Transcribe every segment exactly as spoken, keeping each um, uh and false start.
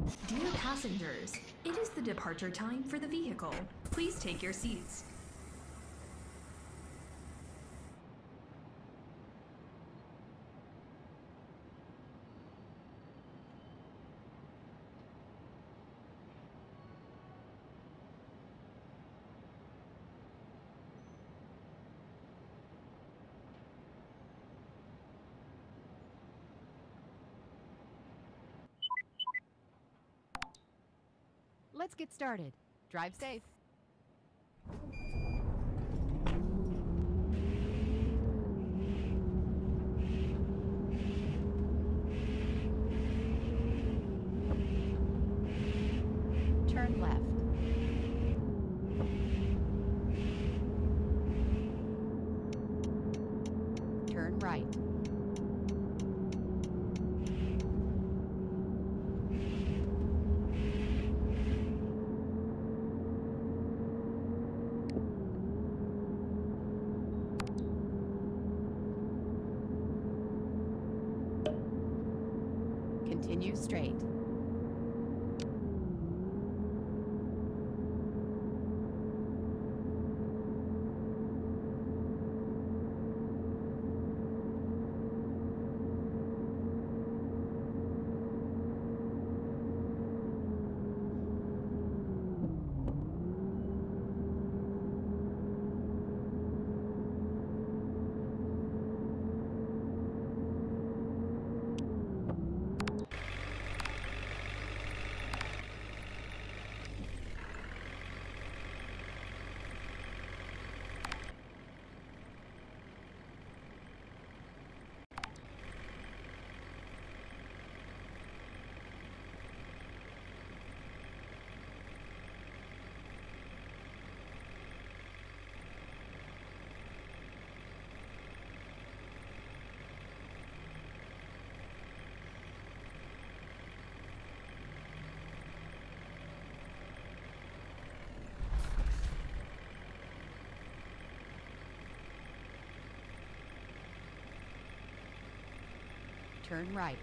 Dear passengers, it is the departure time for the vehicle. Please take your seats. Let's get started. Drive safe. Turn left. Turn right. Continue straight. Turn right.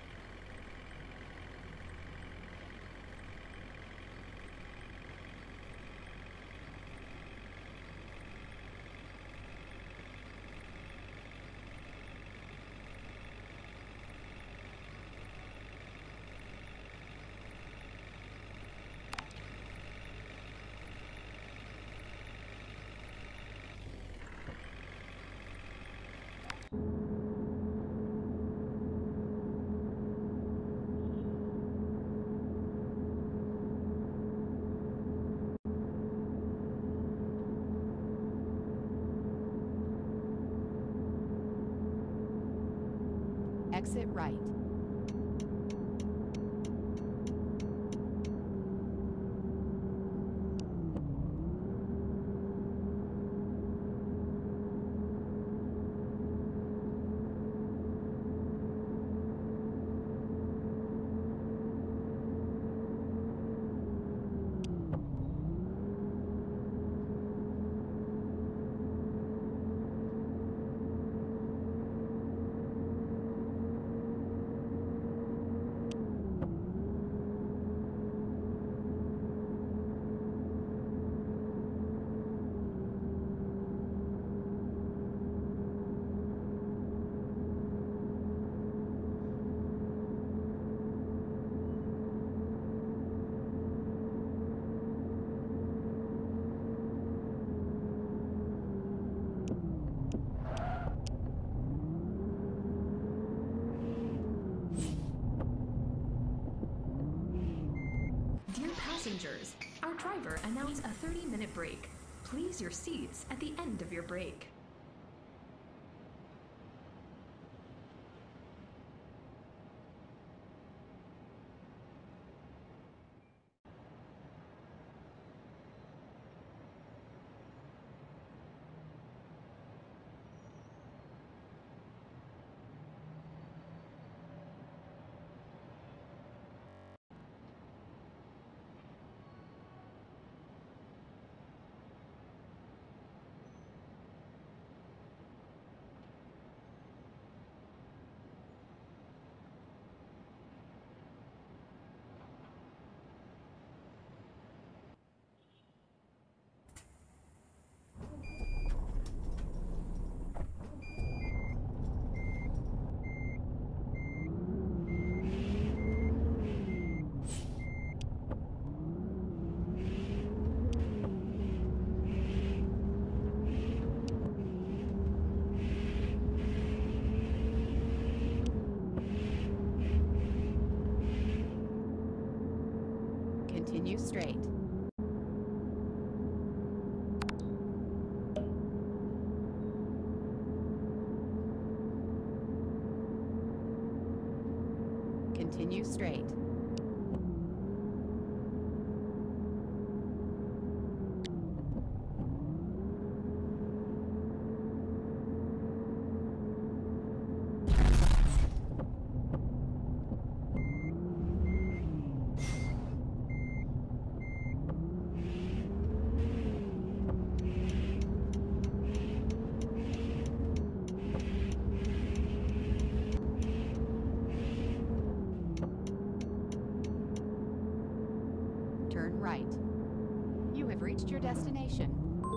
Exit right. Dear passengers, our driver announced a thirty minute break. Please your seats at the end of your break. Continue straight. Continue straight. Turn right. You have reached your destination.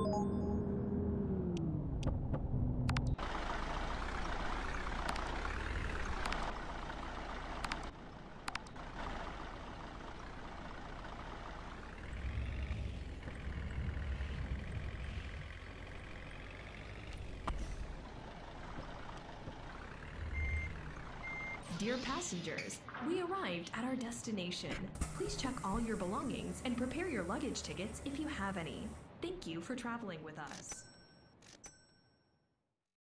Dear passengers, we arrived at our destination. Please check all your belongings and prepare your luggage tickets if you have any. Thank you for traveling with us.